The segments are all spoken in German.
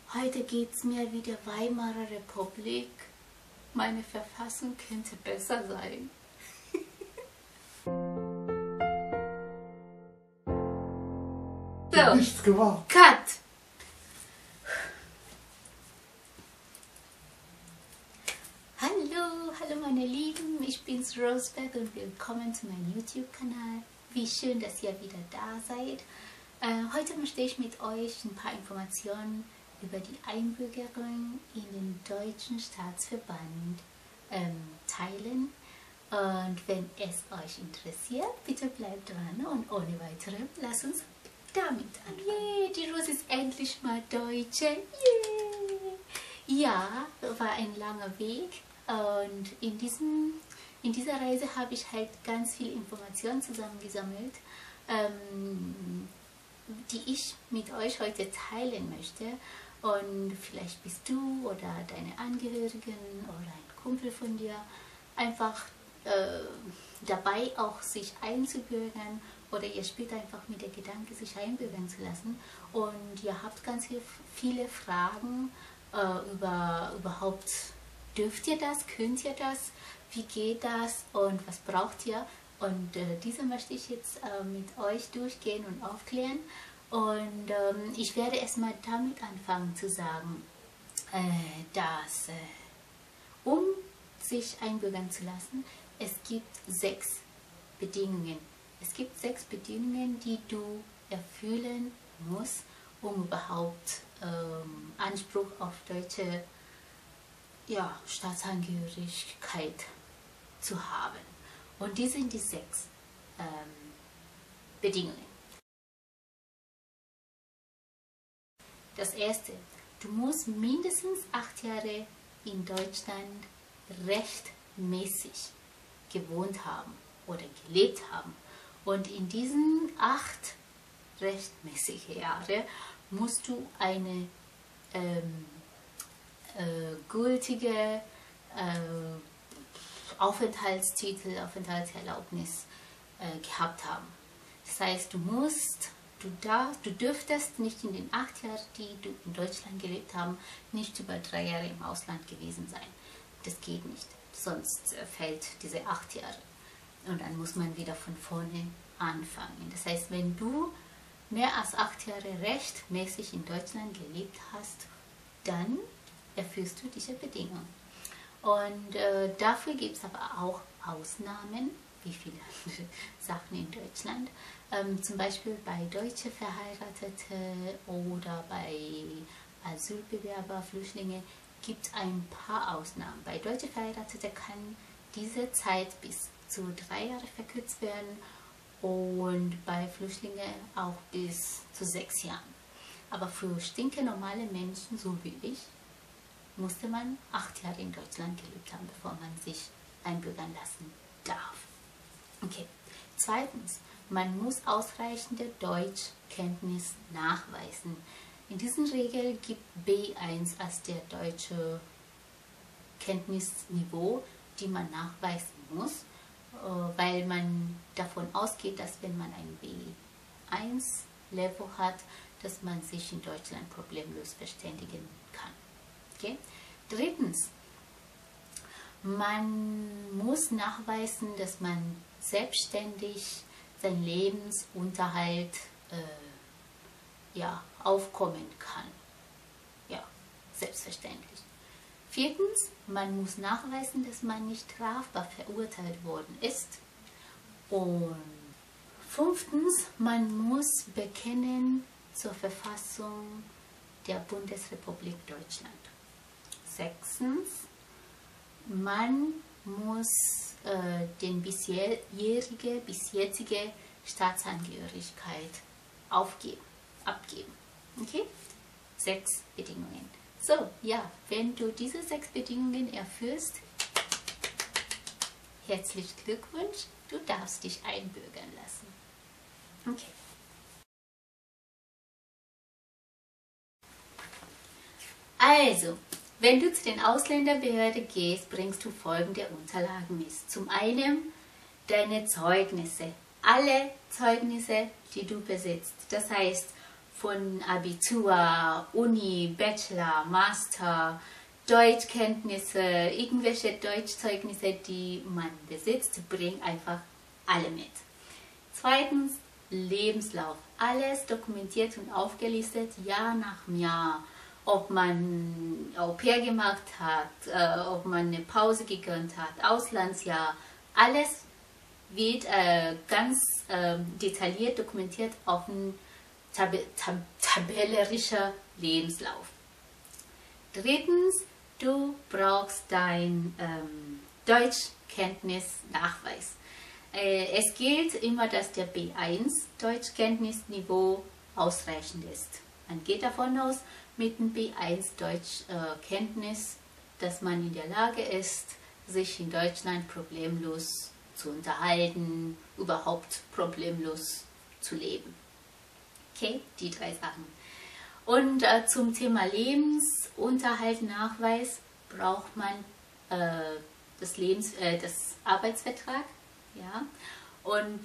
Heute geht es mir wie der Weimarer Republik. Meine Verfassung könnte besser sein. So, Nichts gemacht. Cut! Hallo meine Lieben, ich bin's Rosebeth und willkommen zu meinem YouTube-Kanal. Wie schön, dass ihr wieder da seid. Heute möchte ich mit euch ein paar Informationen über die Einbürgerung in den Deutschen Staatsverband teilen. Und wenn es euch interessiert, bitte bleibt dran und ohne weitere, lasst uns damit anfangen. Yay, die Rose ist endlich mal Deutsche. Yay. Ja, war ein langer Weg und in dieser Reise habe ich halt ganz viele Informationen zusammengesammelt, die ich mit euch heute teilen möchte. Und vielleicht bist du oder deine Angehörigen oder ein Kumpel von dir einfach dabei, auch sich einzubürgern, oder ihr spielt einfach mit der Gedanke, sich einbürgern zu lassen und ihr habt ganz viele Fragen über überhaupt, dürft ihr das, könnt ihr das, wie geht das und was braucht ihr? Und diese möchte ich jetzt mit euch durchgehen und aufklären. Und ich werde erstmal damit anfangen zu sagen, dass um sich einbürgern zu lassen, es gibt 6 Bedingungen. Es gibt 6 Bedingungen, die du erfüllen musst, um überhaupt Anspruch auf deutsche Staatsangehörigkeit zu haben. Und die sind die 6 Bedingungen. Das erste, du musst mindestens 8 Jahre in Deutschland rechtmäßig gewohnt haben oder gelebt haben. Und in diesen 8 rechtmäßige Jahre musst du eine gültige Aufenthaltserlaubnis gehabt haben. Das heißt, du dürftest nicht in den 8 Jahren, die du in Deutschland gelebt hast, nicht über 3 Jahre im Ausland gewesen sein. Das geht nicht, sonst fällt diese 8 Jahre. Und dann muss man wieder von vorne anfangen. Das heißt, wenn du mehr als 8 Jahre rechtmäßig in Deutschland gelebt hast, dann erfüllst du diese Bedingungen. Und dafür gibt es aber auch Ausnahmen, wie viele andere Sachen in Deutschland. Zum Beispiel bei deutsche Verheiratete oder bei Asylbewerber, Flüchtlinge gibt es ein paar Ausnahmen. Bei deutsche Verheiratete kann diese Zeit bis zu 3 Jahre verkürzt werden und bei Flüchtlingen auch bis zu 6 Jahren. Aber für stinknormale Menschen, so wie ich, musste man 8 Jahre in Deutschland gelebt haben, bevor man sich einbürgern lassen darf. Okay. Zweitens, man muss ausreichende Deutschkenntnis nachweisen. In diesen Regeln gibt B1 als der deutsche Kenntnisniveau, die man nachweisen muss, weil man davon ausgeht, dass wenn man ein B1-Level hat, dass man sich in Deutschland problemlos verständigen kann. Okay? Drittens, man muss nachweisen, dass man selbstständig seinen Lebensunterhalt aufkommen kann. Ja, selbstverständlich. Viertens, man muss nachweisen, dass man nicht strafbar verurteilt worden ist. Und 5. man muss bekennen zur Verfassung der Bundesrepublik Deutschland. 6. man muss den bis jetzige Staatsangehörigkeit abgeben. Okay? 6 Bedingungen. So, ja, wenn du diese 6 Bedingungen erfüllst, herzlichen Glückwunsch, du darfst dich einbürgern lassen. Okay. Also, wenn du zu den Ausländerbehörden gehst, bringst du folgende Unterlagen mit. Zum einen deine Zeugnisse, alle Zeugnisse, die du besitzt. Das heißt, von Abitur, Uni, Bachelor, Master, Deutschkenntnisse, irgendwelche Deutschzeugnisse, die man besitzt, bring einfach alle mit. Zweitens, Lebenslauf. Alles dokumentiert und aufgelistet, Jahr nach Jahr. Ob man Au-pair gemacht hat, ob man eine Pause gegönnt hat, Auslandsjahr. Alles wird ganz detailliert dokumentiert auf einem tabellerischer Lebenslauf. Drittens, du brauchst dein Deutschkenntnisnachweis. Es gilt immer, dass der B1 Deutschkenntnisniveau ausreichend ist. Man geht davon aus, mit dem B1 Deutschkenntnis, dass man in der Lage ist, sich in Deutschland problemlos zu unterhalten, überhaupt problemlos zu leben. Okay, die 3 Sachen. Und zum Thema Lebensunterhalt, Nachweis braucht man das Arbeitsvertrag. Ja? Und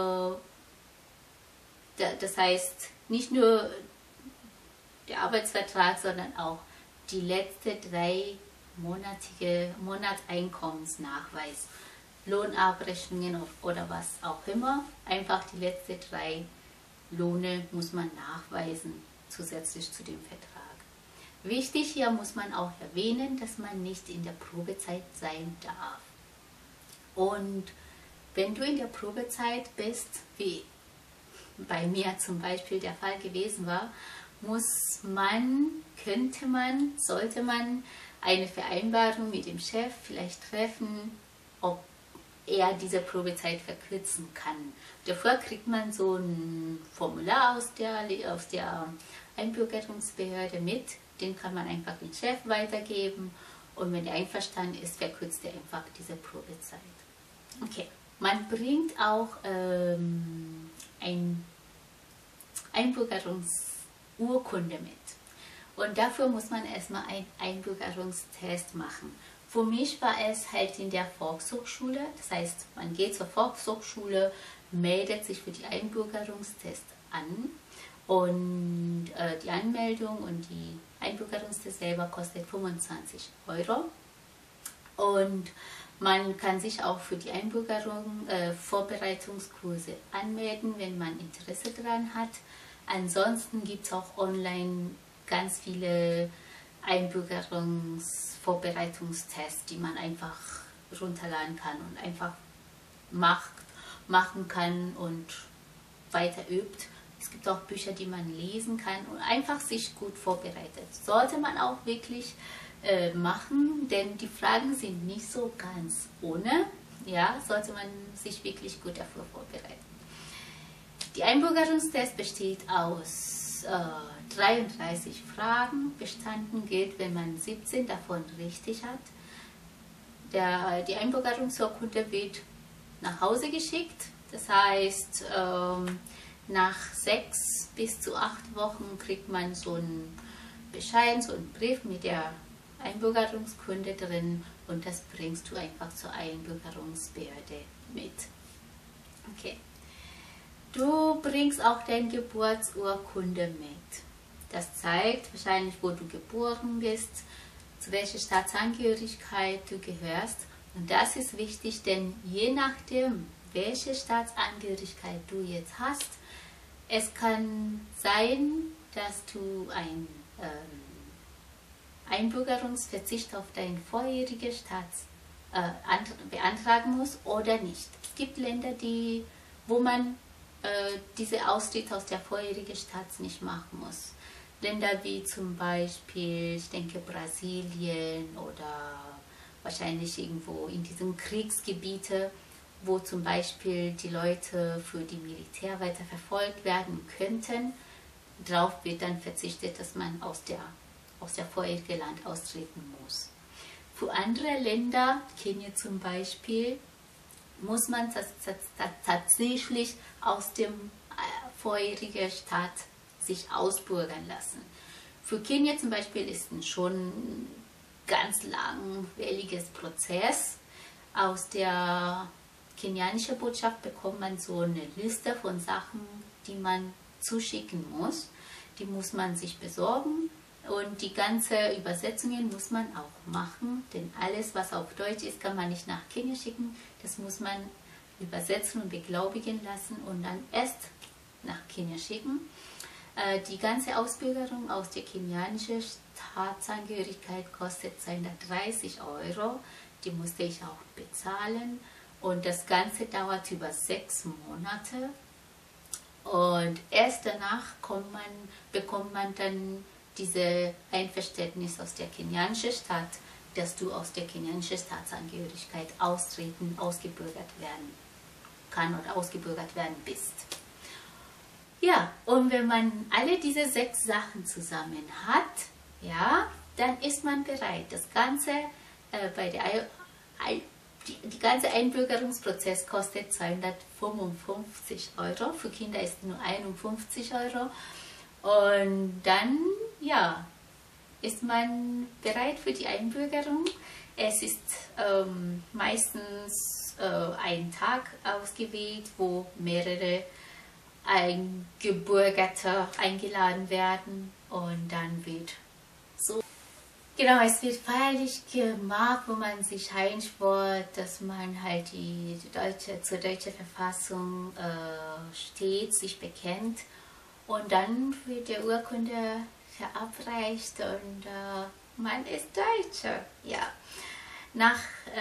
das heißt nicht nur der Arbeitsvertrag, sondern auch die letzte 3-monatige Monatseinkommensnachweis, Lohnabrechnungen oder was auch immer. Einfach die letzten 3 Lohne muss man nachweisen, zusätzlich zu dem Vertrag. Wichtig hier muss man auch erwähnen, dass man nicht in der Probezeit sein darf. Und wenn du in der Probezeit bist, wie bei mir zum Beispiel der Fall gewesen war, sollte man eine Vereinbarung mit dem Chef vielleicht treffen, ob er diese Probezeit verkürzen kann. Dafür kriegt man so ein Formular aus der Einbürgerungsbehörde mit, den kann man einfach dem Chef weitergeben und wenn er einverstanden ist, verkürzt er einfach diese Probezeit. Okay, man bringt auch ein Einbürgerungsurkunde mit. Und dafür muss man erstmal einen Einbürgerungstest machen. Für mich war es halt in der Volkshochschule, das heißt, man geht zur Volkshochschule, meldet sich für die Einbürgerungstest an und die Anmeldung und die Einbürgerungstest selber kostet 25 € und man kann sich auch für die Einbürgerung Vorbereitungskurse anmelden, wenn man Interesse daran hat. Ansonsten gibt es auch online ganz viele Einbürgerungsvorbereitungstests, die man einfach runterladen kann und einfach machen kann und weiter übt. Es gibt auch Bücher, die man lesen kann und einfach sich gut vorbereitet. Sollte man auch wirklich machen, denn die Fragen sind nicht so ganz ohne. Ja, sollte man sich wirklich gut dafür vorbereiten. Die Einbürgerungstest besteht aus 33 Fragen. Bestanden gilt, wenn man 17 davon richtig hat. Die Einbürgerungsurkunde wird nach Hause geschickt. Das heißt, nach 6 bis zu 8 Wochen kriegt man so einen Bescheid, so einen Brief mit der Einbürgerungskunde drin und das bringst du einfach zur Einbürgerungsbehörde mit. Okay. Du bringst auch deine Geburtsurkunde mit. Das zeigt wahrscheinlich, wo du geboren bist, zu welcher Staatsangehörigkeit du gehörst. Und das ist wichtig, denn je nachdem, welche Staatsangehörigkeit du jetzt hast, es kann sein, dass du ein Einbürgerungsverzicht auf deine vorherige Staat beantragen musst oder nicht. Es gibt Länder, wo man diese Austritt aus der vorherigen Staat nicht machen muss. Länder wie zum Beispiel, ich denke Brasilien oder wahrscheinlich irgendwo in diesen Kriegsgebieten, wo zum Beispiel die Leute für die Militär weiter verfolgt werden könnten. Darauf wird dann verzichtet, dass man aus der vorherigen Land austreten muss. Für andere Länder, Kenia zum Beispiel, muss man tatsächlich aus dem vorherigen Staat sich ausbürgern lassen. Für Kenia zum Beispiel ist es schon ein ganz langwieriges Prozess. Aus der kenianischen Botschaft bekommt man so eine Liste von Sachen, die man zuschicken muss. die muss man sich besorgen. Und die ganzen Übersetzungen muss man auch machen, denn alles, was auf Deutsch ist, kann man nicht nach Kenia schicken. Das muss man übersetzen und beglaubigen lassen und dann erst nach Kenia schicken. Die ganze Ausbürgerung aus der kenianischen Staatsangehörigkeit kostet 230 €. Die musste ich auch bezahlen. Und das Ganze dauert über 6 Monate. Und erst danach bekommt man dann diese Einverständnis aus der kenianischen Staat, dass du aus der kenianischen Staatsangehörigkeit austreten, ausgebürgert werden kann oder ausgebürgert werden bist. Ja, und wenn man alle diese 6 Sachen zusammen hat, ja, dann ist man bereit. Das Ganze die ganze Einbürgerungsprozess kostet 255 €. Für Kinder ist nur 51 €. Und dann, ja, ist man bereit für die Einbürgerung. Es ist meistens ein Tag ausgewählt, wo mehrere Eingebürgerte eingeladen werden und dann wird so. Genau, es wird feierlich gemacht, wo man sich einschwört, dass man halt zur deutschen Verfassung steht, sich bekennt. Und dann wird der Urkunde verabreicht und man ist Deutscher. Ja. Nach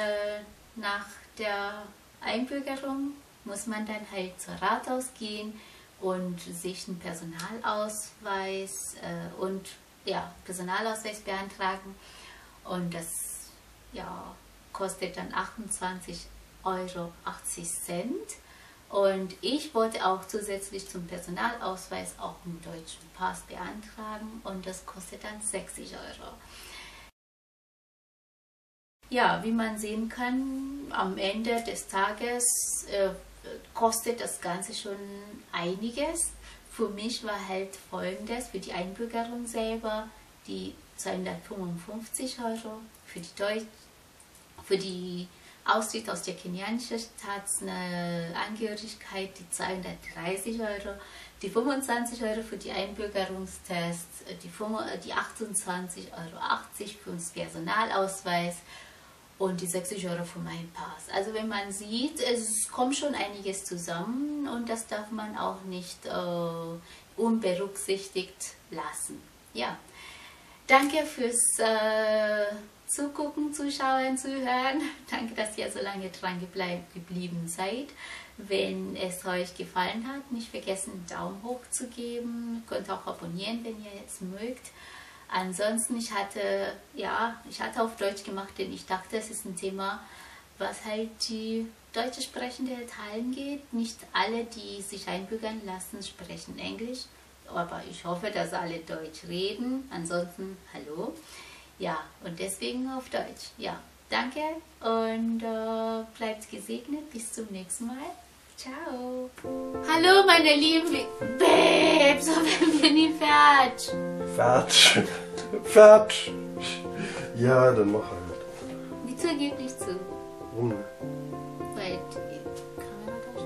der Einbürgerung muss man dann halt zur Rathaus gehen und sich einen Personalausweis Personalausweis beantragen. Und das kostet dann 28,80 €. Und ich wollte auch zusätzlich zum Personalausweis auch einen deutschen Pass beantragen und das kostet dann 60 €. Ja, wie man sehen kann, am Ende des Tages kostet das Ganze schon einiges. Für mich war halt Folgendes: für die Einbürgerung selber die 255 €, für die Austritt aus der kenianischen Staatsangehörigkeit die 230 €, die 25 € für die Einbürgerungstest, die 28,80 € für den Personalausweis und die 60 € für meinen Pass. Also wenn man sieht, es kommt schon einiges zusammen und das darf man auch nicht unberücksichtigt lassen. Ja, danke fürs Zugucken, Zuschauen, Zuhören. Danke, dass ihr so lange dran geblieben seid. Wenn es euch gefallen hat, nicht vergessen, einen Daumen hoch zu geben. Ihr könnt auch abonnieren, wenn ihr jetzt mögt. Ansonsten, ich hatte auf Deutsch gemacht, denn ich dachte, es ist ein Thema, was halt die deutsche Sprechende teilen geht. Nicht alle, die sich einbürgern lassen, sprechen Englisch, aber ich hoffe, dass alle Deutsch reden. Ansonsten, hallo. Ja, und deswegen auf Deutsch. Ja, danke und bleibt gesegnet. Bis zum nächsten Mal. Ciao. Hallo, meine lieben Babes, so werden wir nie fertig. Fertig. Fertig. Ja, dann mach halt. Die Tür geht nicht zu. Warum? Weil die Kamera da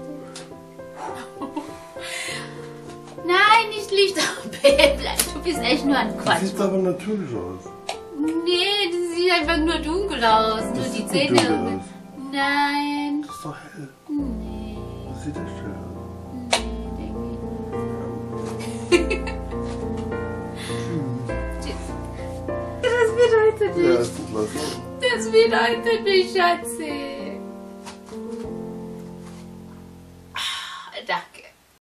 steht. Nein, nicht Licht auf, Babe. Du bist echt nur ein Quatsch. Das sieht aber natürlich aus. Nee, das sieht einfach nur dunkel aus. Nur die Zähne. Dunkel aus. Nein. Das ist doch hell. Nee. Das sieht echt hell aus. Nee, denke ich. Tschüss. Das bedeutet Ja, nicht. es tut was. Das bedeutet nicht, Schatzi.